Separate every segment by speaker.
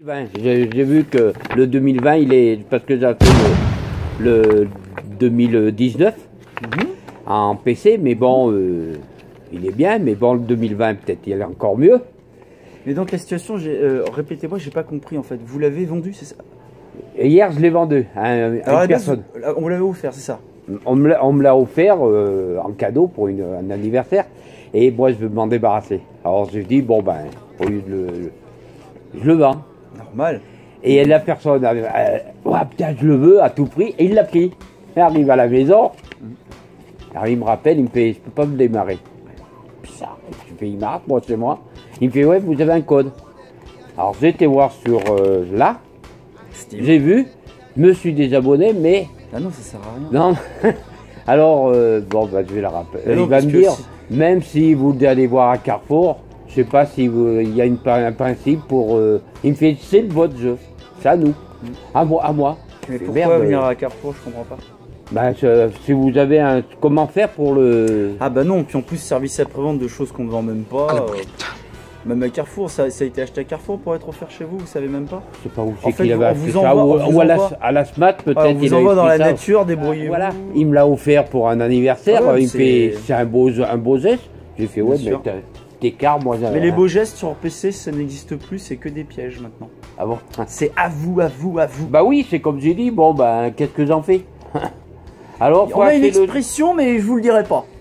Speaker 1: 2020. J'ai vu que le 2020, il est... Parce que j'ai fait le 2019 en PC, mais bon, il est bien, mais bon, le 2020, peut-être il est encore mieux.
Speaker 2: Mais donc la situation, répétez-moi, j'ai pas compris en fait. Vous l'avez vendu, c'est ça?
Speaker 1: Et hier, je l'ai vendu à une personne.
Speaker 2: On vous l'avait offert, c'est ça?
Speaker 1: On me l'a offert en cadeau pour un anniversaire. Et moi, je veux m'en débarrasser. Alors, j'ai dit, bon, ben, au lieu de je le vends.
Speaker 2: Normal.
Speaker 1: Et la personne, ouais, putain, je le veux à tout prix. Et il l'a pris. Il arrive à la maison. Alors, il me rappelle, il me fait, je peux pas me démarrer. Bizarre. Je fais, il marque, moi, c'est moi. Il me fait, ouais, vous avez un code. Alors, j'ai été voir sur là. J'ai vu, je me suis désabonné, mais...
Speaker 2: Ah non, ça sert à rien.
Speaker 1: Non. Alors, bon, bah, je vais la rappeler. Il va me dire, même si vous allez voir à Carrefour, je sais pas si il y a un principe pour... il me fait, c'est votre jeu. C'est à nous. À moi.
Speaker 2: Mais pourquoi venir à Carrefour, je comprends pas.
Speaker 1: Bah, si vous avez un... Comment faire pour le...
Speaker 2: Ah bah non, puis en plus, service après-vente de choses qu'on ne vend même pas. Même à Carrefour, ça a été acheté à Carrefour pour être offert chez vous, vous savez même pas?
Speaker 1: Je sais pas où c'est qu'il avait acheté ça, ou à la SMAT peut-être.
Speaker 2: On vous envoie dans la nature, débrouillez-vous. Voilà,
Speaker 1: il me l'a offert pour un anniversaire, il me fait, c'est un beau geste. J'ai fait, ouais, mais t'es car, moi j'avais.
Speaker 2: Mais les beaux gestes sur PC, ça n'existe plus, c'est que des pièges maintenant.
Speaker 1: Ah bon?
Speaker 2: C'est à vous.
Speaker 1: Bah oui, c'est comme j'ai dit, bon, bah, qu'est-ce que j'en fais? Alors,
Speaker 2: on a une expression, mais je vous le dirai pas.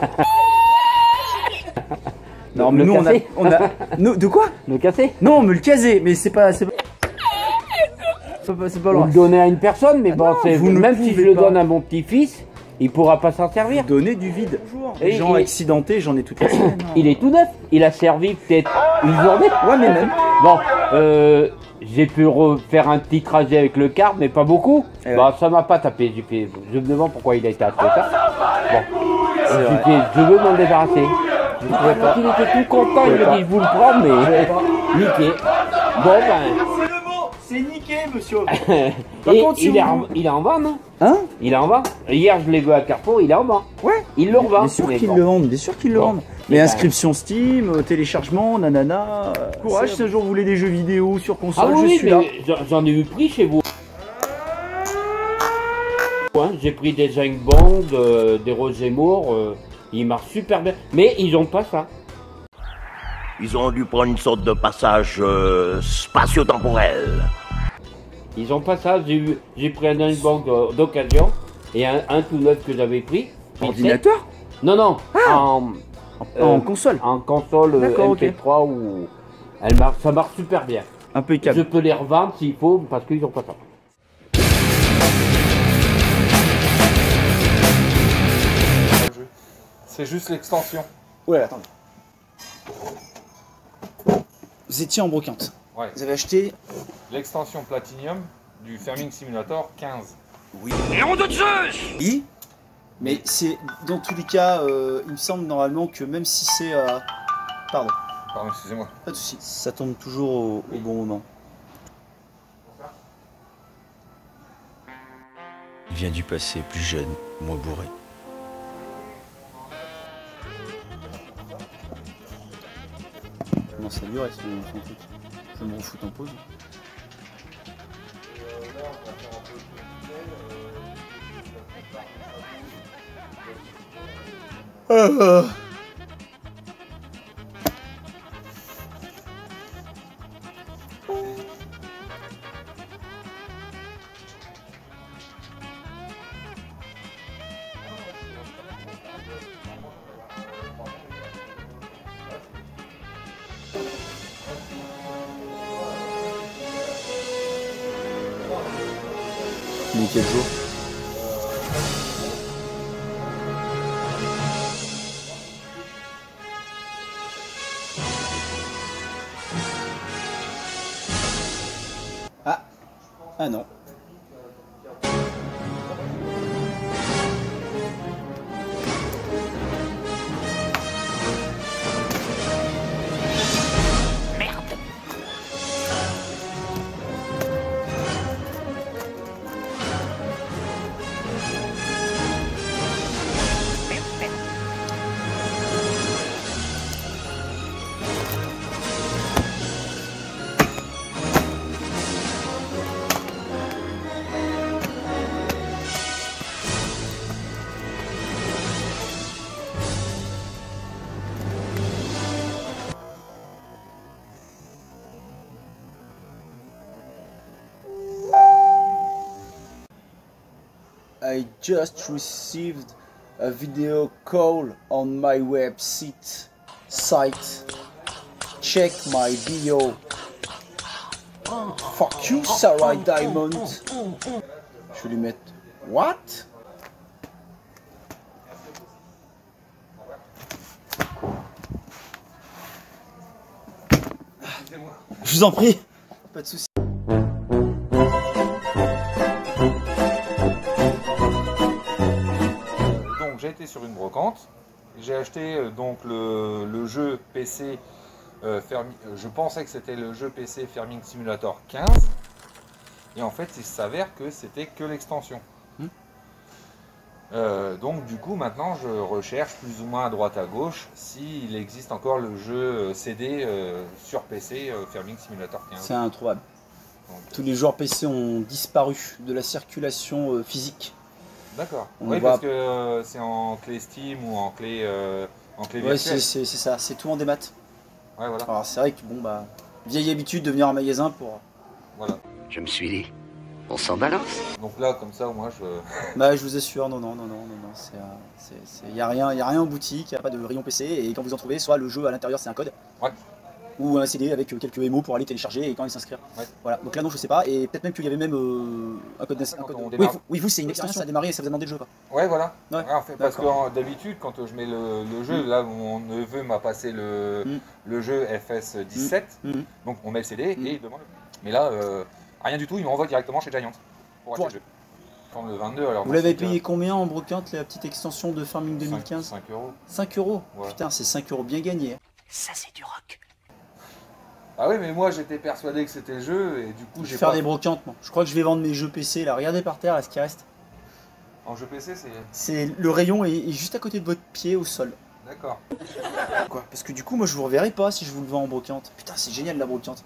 Speaker 2: Non, mais nous on a de quoi?
Speaker 1: Me casser?
Speaker 2: Non, me le caser, mais c'est pas loin.
Speaker 1: Vous le donnez à une personne, mais bon, même si je le donne à mon petit-fils, il pourra pas s'en servir.
Speaker 2: Donner du vide. Les gens accidentés, j'en ai toutes les semaines.
Speaker 1: Il est tout neuf. Il a servi peut-être une journée.
Speaker 2: Ouais, mais même.
Speaker 1: Bon, j'ai pu refaire un petit trajet avec le car, mais pas beaucoup.
Speaker 2: Ouais.
Speaker 1: Bah, ça m'a pas tapé. Je me demande pourquoi il a été acheté ça. Bon, je veux m'en débarrasser. Il était tout content, il m'a dit je vous le prends, mais niqué. Bon ben.
Speaker 2: C'est le mot, c'est niqué, monsieur.
Speaker 1: Et contre, il est en vente, non? Hein? Il est en vente. Hier je l'ai vu à Carrefour, il est en vente.
Speaker 2: Ouais.
Speaker 1: Il le revend.
Speaker 2: Bien sûr qu'ils le vendent, bien sûr qu'ils le vendent. Mais inscription Steam, téléchargement, nanana. Courage, si un jour vous voulez des jeux vidéo sur console, je suis là.
Speaker 1: J'en ai eu pris chez vous. J'ai pris des James Bond, des Roger Moore. Ils marchent super bien, mais ils ont pas ça.
Speaker 3: Ils ont dû prendre une sorte de passage spatio-temporel.
Speaker 1: Ils ont pas ça. J'ai pris un bank d'occasion et un tout neuf que j'avais pris.
Speaker 2: Ordinateur?
Speaker 1: Non,
Speaker 2: en console.
Speaker 1: En console MP3 ou ça marche super bien.
Speaker 2: Impeccable.
Speaker 1: Je peux les revendre s'il faut parce qu'ils ont pas ça.
Speaker 4: C'est juste l'extension.
Speaker 2: Ouais, attendez. Vous étiez en brocante.
Speaker 4: Ouais.
Speaker 2: Vous avez acheté
Speaker 4: l'extension Platinum du Farming Simulator 15.
Speaker 2: Oui. Et on de Zeus. Oui. Mais c'est dans tous les cas, il me semble normalement que même si c'est pardon,
Speaker 4: excusez-moi.
Speaker 2: Pas de soucis. Ça tombe toujours au bon moment.
Speaker 5: Il vient du passé, plus jeune, moins bourré.
Speaker 2: Comment ça durait son truc? Je vais me refoutre en pause. Mais quel jour? Ah non. I just received a video call on my website. Check my bio. Fuck you, Sarah Diamond. Je vais lui mettre what? Je vous en prie, pas de soucis.
Speaker 4: Donc j'ai été sur une brocante, j'ai acheté donc le jeu PC, je pensais que c'était le jeu PC Farming Simulator 15, et en fait il s'avère que c'était que l'extension. Donc du coup maintenant je recherche plus ou moins à droite à gauche s'il existe encore le jeu CD sur PC Farming Simulator 15.
Speaker 2: C'est introuvable.
Speaker 4: Donc,
Speaker 2: tous les joueurs PC ont disparu de la circulation physique.
Speaker 4: D'accord.
Speaker 2: On
Speaker 4: Oui,
Speaker 2: va...
Speaker 4: parce que c'est en clé Steam ou en clé virtuelle.
Speaker 2: Ouais, c'est ça, c'est tout en démat.
Speaker 4: Ouais, voilà.
Speaker 2: Alors c'est vrai que bon bah, vieille habitude de venir en magasin pour...
Speaker 4: Voilà.
Speaker 6: Je me suis dit, on s'en balance.
Speaker 4: Donc là, comme ça, moi, je...
Speaker 2: Bah je vous assure, non, il n'y a rien en boutique, il n'y a pas de rayon PC, et quand vous en trouvez, soit le jeu à l'intérieur c'est un code,
Speaker 4: Ouais.
Speaker 2: ou un CD avec quelques émos pour aller télécharger et quand même s'inscrire.
Speaker 4: Ouais.
Speaker 2: Voilà, donc là non je sais pas, et peut-être même qu'il y avait même un code...
Speaker 4: Quand on
Speaker 2: Oui,
Speaker 4: démarre.
Speaker 2: vous c'est une extension à démarrer et ça vous a demandé le jeu quoi.
Speaker 4: Ouais, voilà.
Speaker 2: Ouais.
Speaker 4: Ouais, en fait, parce que
Speaker 2: D'accord.
Speaker 4: d'habitude, quand je mets le jeu, là, mon neveu m'a passé le jeu FS17, donc on met le CD et il demande... Mais là, rien du tout, il me renvoie directement chez Giant pour acheter le jeu. Quand le 22, alors...
Speaker 2: Vous l'avez payé combien en brocante, la petite extension de Farming 2015?
Speaker 4: 5 euros.
Speaker 2: 5 euros.
Speaker 4: Ouais.
Speaker 2: Putain, c'est 5 euros bien gagnés.
Speaker 6: Ça, c'est du rock.
Speaker 4: Ah oui, mais moi, j'étais persuadé que c'était le jeu, et du coup,
Speaker 2: Je vais
Speaker 4: j'ai
Speaker 2: faire
Speaker 4: pas...
Speaker 2: des brocantes, moi. Je crois que je vais vendre mes jeux PC, là. Regardez par terre, là, ce qui reste.
Speaker 4: En jeu PC, c'est...
Speaker 2: C'est le rayon est juste à côté de votre pied au sol.
Speaker 4: D'accord.
Speaker 2: Quoi? Parce que du coup, moi, je vous reverrai pas si je vous le vends en brocante. Putain, c'est génial, la brocante.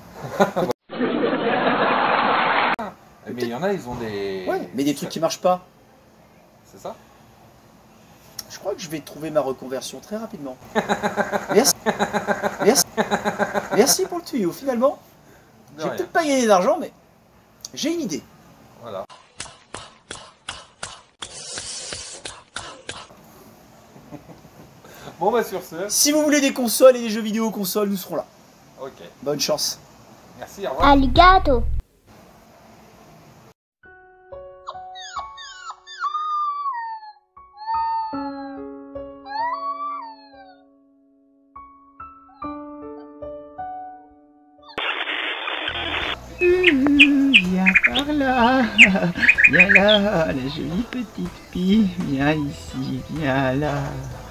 Speaker 4: Mais il y en a, ils ont des...
Speaker 2: Ouais, mais des trucs qui marchent pas.
Speaker 4: C'est ça?
Speaker 2: Je crois que je vais trouver ma reconversion très rapidement. Merci. Merci. Merci pour le tuyau. Finalement,
Speaker 4: De
Speaker 2: j'ai
Speaker 4: rien.
Speaker 2: peut-être pas gagné d'argent, mais j'ai une idée.
Speaker 4: Voilà. Bon bah sur ce,
Speaker 2: Si vous voulez des consoles et des jeux vidéo consoles, nous serons là.
Speaker 4: ok.
Speaker 2: Bonne chance.
Speaker 4: Merci, au revoir.
Speaker 7: Arigato.
Speaker 8: Viens par là, viens là, la jolie petite fille, viens ici, viens là.